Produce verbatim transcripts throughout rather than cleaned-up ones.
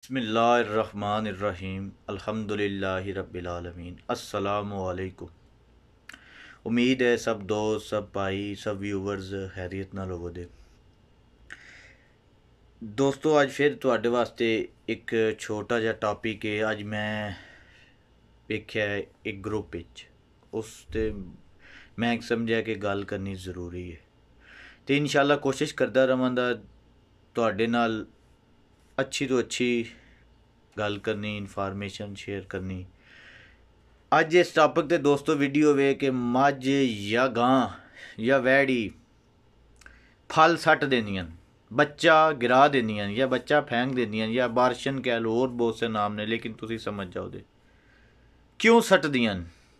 बिस्मिल्लाहिर्रहमानिर्रहीम अल्हम्दुलिल्लाहि रब्बिल आलमीन अस्सलामु अलैकुम। उम्मीद है सब दोस्त, सब भाई, सब व्यूवर्स खैरियत नाल होवोगे। दोस्तों अज फिर तुहाडे वास्ते एक छोटा जिहा टॉपिक है। अज मैं वेख्या एक ग्रुप विच उस ते मैं समझिया कि गल करनी ज़रूरी है, तो इंशाअल्लाह कोशिश करदा रवांगा तुहाडे नाल अच्छी तो अच्छी गल करनी, इनफॉर्मेशन शेयर करनी। अज इस टॉपिक ते दोस्तों वीडियो वे कि मझ या गां या वैड़ी फल सट देंदियां, बच्चा गिरा देंदियां या बच्चा फेंक देंदियां या बारशन कह लो, और बहुत से नाम ने, लेकिन तुसी समझ जाओ दे क्यों सट दियां।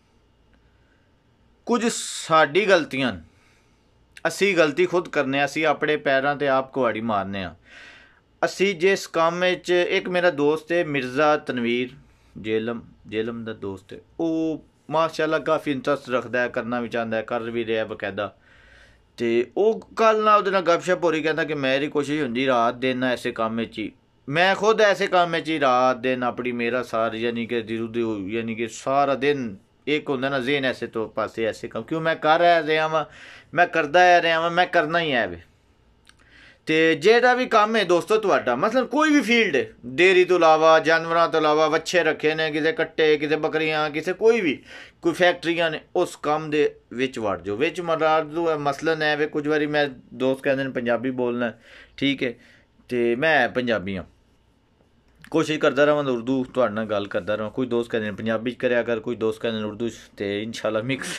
कुछ साडी गलतियां, असी गलती खुद करने, असी अपने पैरों ते आप कुहाड़ी मारने आ। असी जिस काम च, एक मेरा दोस्त है मिर्ज़ा तनवीर, जेलम जेलम का दोस्त है, वो माशाल्लाह काफ़ी इंटरस्ट रखता है, करना भी चाहता है, कर भी रहा बकायदा। तो वो कल ना उहदे नाल गपशप हो रही, कहता कि मेरी कोशिश होंदी रात दिन ऐसे काम ही, मैं खुद ऐसे काम ही रात दिन अपनी मेरा सार यानी कि दिल यानी कि सारा दिन एक होंदा ना ज़हन ऐसे तो पासे ऐसे काम, क्यों मैं कर रहा वां, मैं करदा रहा वां, मैं करना ही है वे। तो जेड़ा भी काम है दोस्तों तुहाडा, मतलब कोई भी फील्ड है, डेयरी तो इलावा, जानवरों तो इलावा, बच्चे रखे ने, किसी कट्टे, किसी बकरियां, किसी कोई भी कोई फैक्ट्रियां ने, उस काम दे विच वड़ जाओ। विच मरादू मसलन है वे, कुछ बारी मैं दोस्त कहते हैं पंजाबी बोलना, ठीक है, तो मैं पंजाबी हाँ, कोशिश करता रहा उर्दू तुहाडे नाल गल करता रहा। कुछ दोस्त कहते हैं पंजाबी करया कर, कुछ दोस्त कहते हैं उर्दू, तो इंशाल्लाह मिक्स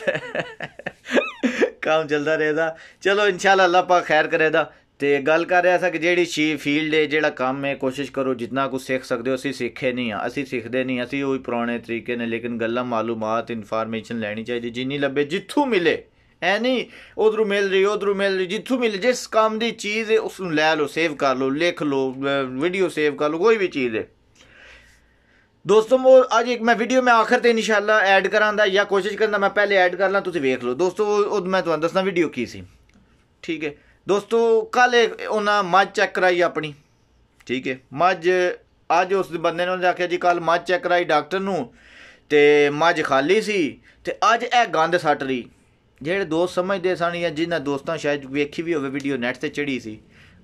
काम चलता रहेगा। चलो इंशाल्लाह अल्लाह पाक खैर करेगा। तो गल कर रहा था कि जी शी फील्ड है, जोड़ा काम है, कोशिश करो जितना कुछ सीख सकते हो। असी सीखे नहीं हाँ, असी सीखते नहीं, असी वही पुराने तरीके ने, लेकिन गल्लां मालूमात इनफॉर्मेशन लैनी चाहिए जिन्नी लभे, जिथों मिले, ऐ नहीं उधरों मिल रही उधरों मिल रही, जिथों मिले, जिस काम की चीज़ है उसनूं लै लो, सेव कर लो, लिख लो, वीडियो सेव कर लो, कोई भी चीज़ है दोस्तों। वो अज एक मैं वीडियो में आखिर ते इंशाल्लाह ऐड करांदा, या कोशिश करना मैं पहले ऐड कर ला, तुसीं वेख लो दोस्तों। मैं तुहानूं दसना वीडियो की सी, ठीक है दोस्तों। कल एक उन्हें मझ चेक कराई अपनी, ठीक है, मझ अज उस बंदे ने आख्या जी कल मझ चेक कराई डॉक्टर नूं, ते मझ खाली सी, ते अज ए गंद सट रही। जेड़े दोस्त समझते सन या जिन्हें दोस्तां शायद वेखी भी होवे वीडियो, नैट ते चढ़ी सी,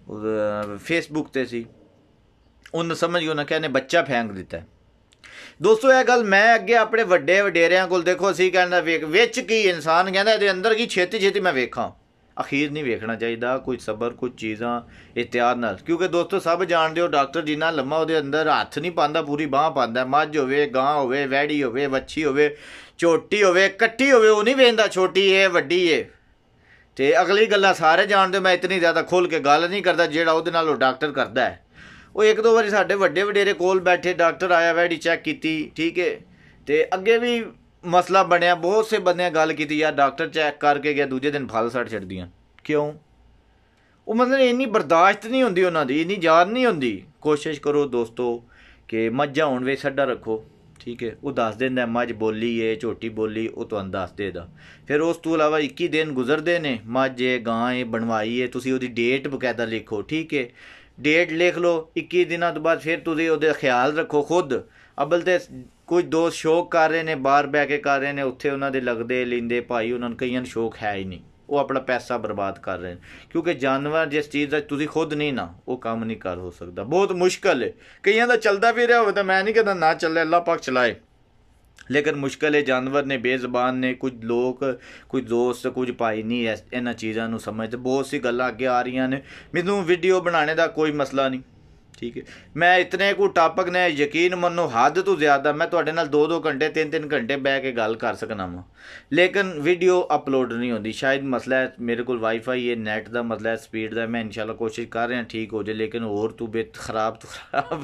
फेसबुक ते सी, उन्हें समझ गए, उन्हें कहने बच्चा फेंक दिता है। दोस्तों यह गल मैं अगे अपने वड्डे वडेरियां कोल, देखो असीं कहना वेख विच की इंसान कहना इहदे अंदर की छेती छेती मैं वेखां, अखीर नहीं वेखना चाहिए। कुछ सबर, कुछ चीज़ां एहतियात नाल, क्योंकि दोस्तों सब जानते हो डॉक्टर जिन्ना लम्मा वो अंदर हथ नहीं पाता, पूरी बांह पाता। मझ होवे, गां होवे, वैड़ी होवे, वच्छी होवे, झोटी होवे, कट्टी होवे, वो नहीं वेंदा छोटी है वड्डी है। तो अगली गल्लां सारे जानते हो, मैं इतनी ज़्यादा खुल के गल नहीं करता, जेड़ा उहदे नाल डॉक्टर करता है। वो एक दो बारी साडे वड्डे वडेरे कोल बैठे, डॉक्टर आया, वैड़ी चैक की, ठीक है, तो अगे भी मसला बनया, बहुत से बंदे गल की यार डॉक्टर चैक करके गया, दूजे दिन फल सट छड्डियां। क्यों? वो मतलब इन्नी बर्दाश्त नहीं होंदी उन्होंने, इन्नी याद नहीं होंदी। कोशिश करो दोस्तों कि मझां होण वे सड्डा रखो, ठीक है, वो दस दिन मझ बोली है, झोटी बोली, वो तुहानूं दस देगा। फिर उस तो इलावा इक्की दिन गुजरते ने, मझ है, गां है, बनवाई है, तुसीं उहदी डेट बकायदा लिखो, ठीक है, डेट लिख लो। इक्की दिनों तो बाद फिर तुसीं उहदा ख्याल रखो खुद। अबल तो कुछ दोस्त शौक कर रहे हैं, बाहर बह के कर रहे हैं, उत्थे उन्होंने लगते लेंदे भाई, उन्होंने कईयां नूं शौक है ही नहीं, वो अपना पैसा बर्बाद कर रहे हैं। क्योंकि जानवर जिस चीज़ का तुसीं खुद नहीं ना, वो काम नहीं कर हो सकता, बहुत मुश्किल है। कईयां दा चलता भी रहा हो तो मैं नहीं कहता ना चले, अल्लाह पाक चलाए, लेकिन मुश्किल है। जानवर ने, बेज़बान ने, कुछ लोग, कुछ दोस्त, कुछ भाई नहीं इन्हां चीज़ों नूं समझते। बहुत सी गल्लां अगे आ रही ने, मैनूं वीडियो बनाने का कोई मसला नहीं, ठीक है, मैं इतने को टॉपिक ने यकीन मनो हद तो ज़्यादा मैं तुहाडे नाल दो दो घंटे तीन तीन घंटे बह के गल कर सकना वा, लेकिन वीडियो अपलोड नहीं होती। शायद मसला है मेरे को वाईफाई है, नैट का मसला है, स्पीड का। मैं इंशाल्लाह कोशिश कर रहा ठीक हो जाए, लेकिन होर तू बेत खराब तो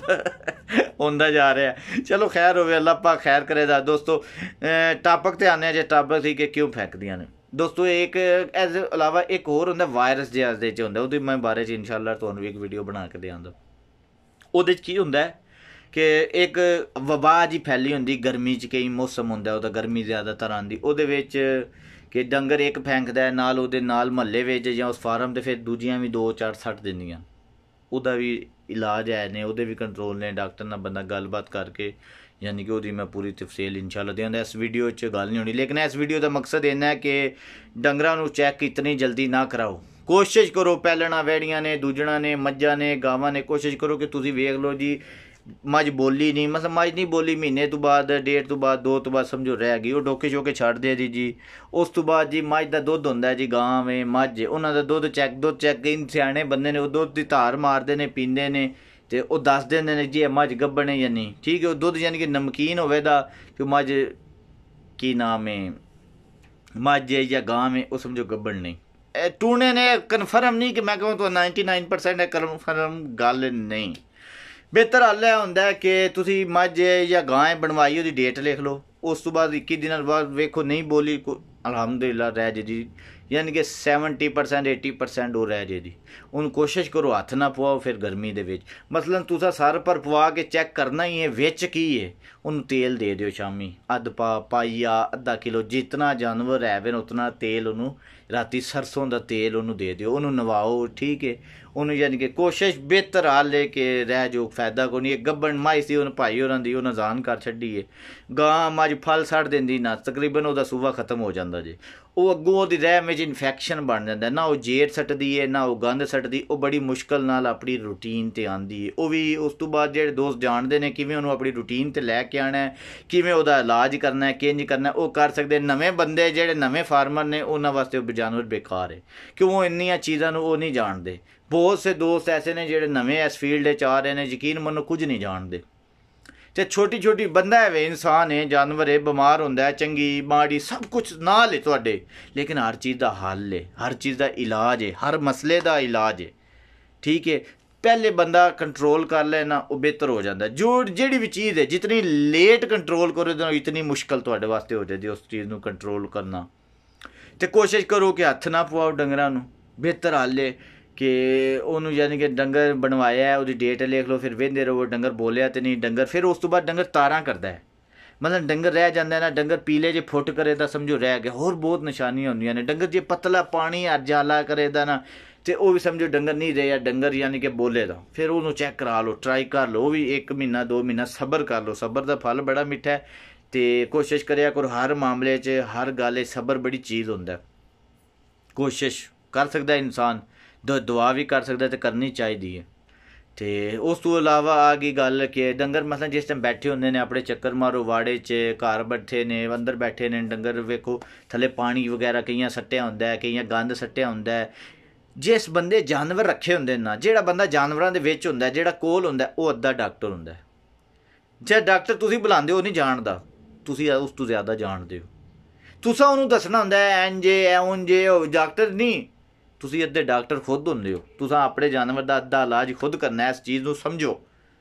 खराब होंदा जा रहा है। चलो खैर होवे, अल्लाह पाक खैर करेगा। दोस्तों टॉपिक ते आने, जे टॉपिक थी कि क्यों फेंकदियां ने दोस्तों। एक इस अलावा एक होर होंदा वायरस जिहा दे च होंदा, उहदे मैं बारे च इंशाल्लाह तुहानूं एक वीडियो बना के देआंगा। ਉਹਦੇ 'ਚ ਕੀ ਹੁੰਦਾ कि एक वबा जी फैली होंदी गर्मी च, कई मौसम होंदा उहदा, गर्मी ज़्यादातर आंदी, ਉਹਦੇ ਵਿੱਚ कि डंगर एक फैंकदा है, नाल ਉਹਦੇ नाल महल्ले ਵਿੱਚ ਜਾਂ उस फार्म ते फिर दूजियां भी दो चार सट दिंदियां। ਉਹਦਾ ਵੀ ਇਲਾਜ ਹੈ ਨੇ, ਉਹਦੇ ਵੀ ਕੰਟਰੋਲ ਨੇ। ਡਾਕਟਰ ਨਾਲ ਬੰਦਾ ਗੱਲਬਾਤ ਕਰਕੇ यानी कि ਉਹਦੀ मैं पूरी तफसील इंशाल्लाह देंदा। इस वीडियो च गल नहीं होनी, लेकिन इस वीडियो का मकसद इन्ना है कि डंगरां नूं चैक इतनी जल्दी ना कराओ। कोशिश करो पैलना वैड़ियां ने, दूजणा ने, मज्झां ने, गावां ने, कोशिश करो कि तुसीं वेख लो जी मझ बोली नहीं, मतलब मझ नहीं बोली महीने तो बाद, डेढ़ तो बाद, दो तो बाद समझो रह गई, वो डोके शोके छड़ दे दी जी। उस तो बाद जी मझ का दुध होंदा है जी, गां है मझ उन्हां दा दुध चैक दुध चैक सियाणे बंदे ने वो दुध की धार मारते ने, पींदे ने ते वो दस देंदे ने जी मझ गब्बन है या नहीं। ठीक है, वो दुध यानी कि नमकीन होवेगा कि मझ की नाम है मझ है या गां में, वो समझो गब्बन नहीं। टूने ने कन्फर्म नहीं कि मैं कहूँ तो नाइनटी नाइन परसेंट कन्फर्म गल नहीं। बेहतर हल यह होंदा है कि तुसी मझ या गां बनवाई उसकी डेट लिख लो, उस तो बाद इक्की दिन बाद वेखो नहीं बोली अलहमदुलिल्लाह रह जे जी, यानी कि सैवनटी परसेंट एटी परसेंट वो रह जे जी। उन कोशिश करो हथ ना पवाओ फिर गर्मी दे विच, मसलन तुसा सर पर पवा के चेक करना ही है विच की है, उन तेल दे दियो शामी अद्ध पा पाइया अद्धा किलो, जितना जानवर है वे उतना तेल उन्होंने राती सरसों का तेल उन्होंने दे दियो, उन्होंने नवाओ। ठीक है, उन्होंने यानी कि कोशिश बेहतर हाल है कि रह जो फायदा को नहीं। गब्बन माई सी उन्हें भाई होरां दी उन्हें जान कर छड्डी है, गां मझ फल सड़ देंदी ना, तकरीबन उसका सूबा खत्म हो जाता जे। वो अगों वो रह में इन्फैक्शन बन जाता है, ना वो जेर सटदी है ना वो गंद सटदी, वो बड़ी मुश्किल नाल अपनी रूटीन ते आंदी है। वो भी उस तो बाद जेह्ड़े दोस्त जानते हैं किवें उन्होंने अपनी रूटीन ते लैके आना है, किवें उहदा इलाज करना है, किंज करना है, वो कर सकते। नवें बंदे जेह्ड़े नवें फार्मर ने उन्होंने वास्ते जानवर बेकार है, क्यों वो इन्नियां चीज़ां नूं वो नहीं जानते। बहुत से दोस्त ऐसे ने जेह्ड़े नवें इस फील्ड च आ रहे हैं, यकीन मनो कुछ नहीं जानते। ते छोटी छोटी बंदा है वे इंसान है, जानवर है, बीमार होंदा है, चंगी माड़ी सब कुछ नाल है तुहाडे, लेकिन हर चीज़ का हल है, हर चीज़ का इलाज है, हर मसले का इलाज है। ठीक है, पहले बंदा कंट्रोल कर लेना वो बेहतर हो जाता है। जो जिहड़ी भी चीज़ है जितनी लेट कंट्रोल करो तो इतनी मुश्किल तुहाडे वास्ते हो जाती है उस चीज़ नूं कंट्रोल करना। तो कोशिश करो कि हथ ना पवाओ डंगरां नूं। बेहतर हल है कि उन्होंने यानी कि डंगर बनवाया है, उसकी डेट लिख लो, फिर वेंदे रहो डंगर बोलिया तो नहीं डंगर, फिर उस तो बाद डंगर तारा करता है, मतलब डंगर रह जाता है ना, डंगर पीले जे फुट करे तो समझो रह गया। होर बहुत निशानियां होंदियां ने, डंगर जे पतला पानी अरजाला करे दा ना तो वह भी समझो डंगर नहीं रहा, डंगर यानी कि बोले दा, फिर उन्होंने चेक करा लो, ट्राई कर लो, वो भी एक महीना दो महीना सबर कर लो। सबर का फल बड़ा मिठा है, तो कोशिश करिया करो हर मामले च, हर गल सबर बड़ी चीज़ होंदा है। कोशिश कर सकता है इंसान, दुआ भी कर सकता है तो करनी चाहिए। तो उस तो इलावा आ गई गल कि डंगर मतलब जिस टाइम बैठे होंगे ने अपने चक्कर मारो वाड़े च, घर बैठे ने, अंदर बैठे ने डंगर, वेखो थले पानी वगैरह कई सट्टिया होंदा है, कई गंद सट्टिया होंदा है। जिस बंदे जानवर रखे होंदे ना, जेड़ा बंदा जानवरां दे विच होंदा है, जेड़ा कोल होंदा है, वो अद्धा डॉक्टर होंदा है। जे डॉक्टर तुसीं बुलांदे हो नहीं जानदा, तुसीं उस तो ज़्यादा जानदे हो। तुसां उहनूं दसना होंदा है इंज ए उंज ए, डॉक्टर नहीं, तुसीं अद्धे डॉक्टर खुद होंदे हो। तुसां अपने जानवर का अद्धा इलाज खुद करना है। इस चीज़ नूं समझो,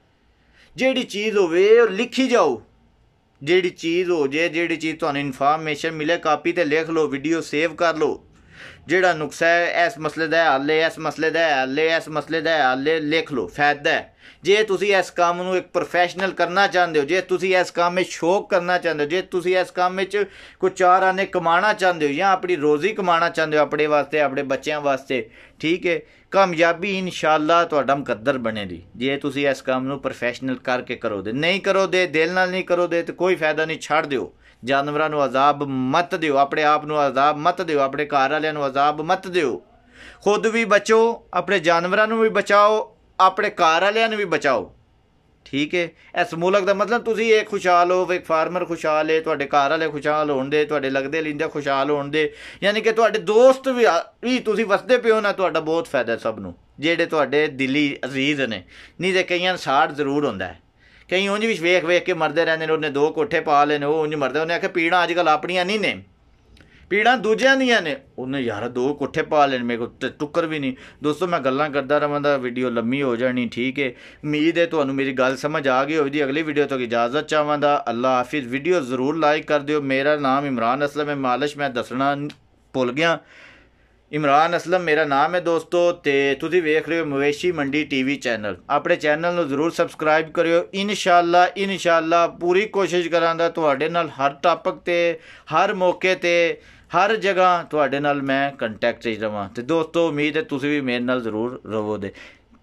जेड़ी चीज़ होवे लिखी जाओ, जेड़ी चीज़ हो जे, जेड़ी चीज़ तुहानूं इन्फॉर्मेशन मिले कापी ते लिख लो, वीडियो सेव कर लो। जेड़ा नुक्सा है इस मसले का हल है, इस मसले का हल है, इस मसले का हल है, लिख लो, फायदा है। जे तुसी इस काम नूं एक प्रोफैशनल करना चाहते हो, जे तुसी इस काम में शौक करना चाहते हो, जे तुसी इस काम में कोई चार आने कमाना चाहते हो या अपनी रोज़ी कमाना चाहते हो अपने वास्ते, अपने बच्चों वास्ते, ठीक है, कामयाबी इंशाअल्लाह तुहाडा मुकद्दर बनेगी जे तुसी इस काम नूं प्रोफैशनल करके करो दे। नहीं करो दे, दिल नाल नहीं करो दे तो कोई फायदा नहीं, छड़ दिओ। जानवरां नूं अजाब मत दिओ, अपने आप नूं अजाब मत दिओ, अपने घर वालियां नूं अजाब मत दिओ। खुद भी बचो, अपने जानवरां नूं भी बचाओ, अपने घर वालियां नूं भी बचाओ। ठीक है, इस मुल्क का मतलब तुसी एक खुशहाल हो, एक फार्मर खुशहाल है, तुहाडे घर वाले खुशहाल होण दे, तुहाडे लगदे लिंदे खुशहाल होण दे, यानी कि तुहाडे दोस्त भी भी तुसी वसदे पिओ ना, तुहाडा बहुत फायदा सब नूं, जेहड़े तुहाडे दिली अजीज ने। नहीं तो कईयां साड़ जरूर होंदा है, कई उंज भी वेख वेख के मरदे रहंदे ने, उन्हें दो कोठे पा ले ने, वो उंज मरदे, उन्हें आख्या पीड़ा अजकल अपनियां नहीं ने, पीड़ा दूजियां दियां ने, उन्हें यार दो कोठे पा लेने, मेरे को टुक्कर भी नहीं। दोस्तों मैं गल्लां करदा रहां, वीडियो लम्मी हो जानी, ठीक है। उम्मीद है तुहानूं मेरी गल समझ आ गई होगी। अगली वीडियो तक इजाज़त चाहवां। अल्लाह हाफिज़। वीडियो ज़रूर लाइक कर दिओ। मेरा नाम इमरान असलम है, मालिश मैं दसना भुल गया, इमरान असलम मेरा नाम है दोस्तों। तो तुसीं वेख रहे हो मवेशी मंडी टीवी चैनल, अपने चैनल नूं जरूर सबसक्राइब करियो। इंशाअल्लाह इंशाअल्लाह पूरी कोशिश करांगा तुहाडे नाल हर टॉपिक ते, हर मौके ते, हर जगह तुहाडे नाल मैं कंटैक्ट च रवां। तो दोस्तों उम्मीद है तुसीं भी मेरे नाल जरूर रवो दे।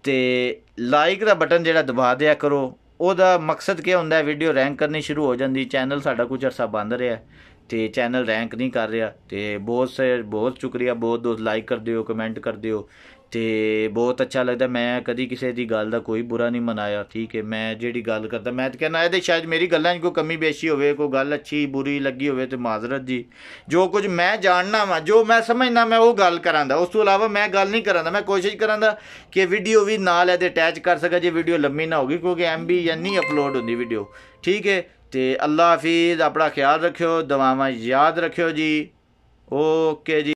ਤੇ ਲਾਈਕ ਦਾ ਬਟਨ ਜਿਹੜਾ ਦਬਾ ਦਿਆ ਕਰੋ। ਉਹਦਾ ਮਕਸਦ ਕੀ ਹੁੰਦਾ, ਵੀਡੀਓ ਰੈਂਕ ਕਰਨੀ ਸ਼ੁਰੂ ਹੋ ਜਾਂਦੀ। ਚੈਨਲ ਸਾਡਾ ਕੁਝ ਅਰਸਾ ਬੰਦ ਰਿਹਾ ਤੇ ਚੈਨਲ ਰੈਂਕ ਨਹੀਂ ਕਰ ਰਿਹਾ, ਤੇ ਬਹੁਤ ਸੇ ਬਹੁਤ ਸ਼ੁਕਰੀਆ, ਬਹੁਤ ਦੋਸਤ ਲਾਈਕ ਕਰਦੇ ਹੋ, ਕਮੈਂਟ ਕਰਦੇ ਹੋ, ਤੇ ਬਹੁਤ ਅੱਛਾ ਲੱਗਦਾ। ਮੈਂ ਕਦੀ ਕਿਸੇ ਦੀ ਗੱਲ ਦਾ ਕੋਈ ਬੁਰਾ ਨਹੀਂ ਮਨਾਇਆ, ਠੀਕ ਹੈ। ਮੈਂ ਜਿਹੜੀ ਗੱਲ ਕਰਦਾ ਮੈਂ ਤਾਂ ਕਹਿੰਦਾ ਇਹਦੇ ਸ਼ਾਇਦ ਮੇਰੀ ਗੱਲਾਂ 'ਚ ਕੋਈ ਕਮੀ ਬੇਸ਼ੀ ਹੋਵੇ, ਕੋਈ ਗੱਲ ਅੱਛੀ ਬੁਰੀ ਲੱਗੀ ਹੋਵੇ ਤੇ ਮਾਜ਼ਰਤ ਜੀ। ਜੋ ਕੁਝ ਮੈਂ ਜਾਣਨਾ ਵਾ, ਜੋ ਮੈਂ ਸਮਝਣਾ, ਮੈਂ ਉਹ ਗੱਲ ਕਰਾਂਦਾ। ਉਸ ਤੋਂ ਇਲਾਵਾ ਮੈਂ ਗੱਲ ਨਹੀਂ ਕਰਾਂਦਾ। ਮੈਂ ਕੋਸ਼ਿਸ਼ ਕਰਾਂਦਾ ਕਿ ਵੀਡੀਓ ਵੀ ਨਾਲ ਇਹਦੇ ਅਟੈਚ ਕਰ ਸਕਾਂ ਜੇ ਵੀਡੀਓ ਲੰਮੀ ਨਾ ਹੋਗੀ, ਕਿਉਂਕਿ ਐਮ ਬੀ ਜਾਂ ਨਹੀਂ ਅਪਲੋਡ ਹੁੰਦੀ ਵੀਡੀਓ, ਠੀਕ ਹੈ। ਤੇ ਅੱਲਾ ਹਾਫਿਜ਼, ਆਪਣਾ ਖਿਆਲ ਰੱਖਿਓ, ਦੁਆਵਾਂ ਯਾਦ ਰੱਖਿਓ ਜੀ। ਓਕੇ ਜੀ।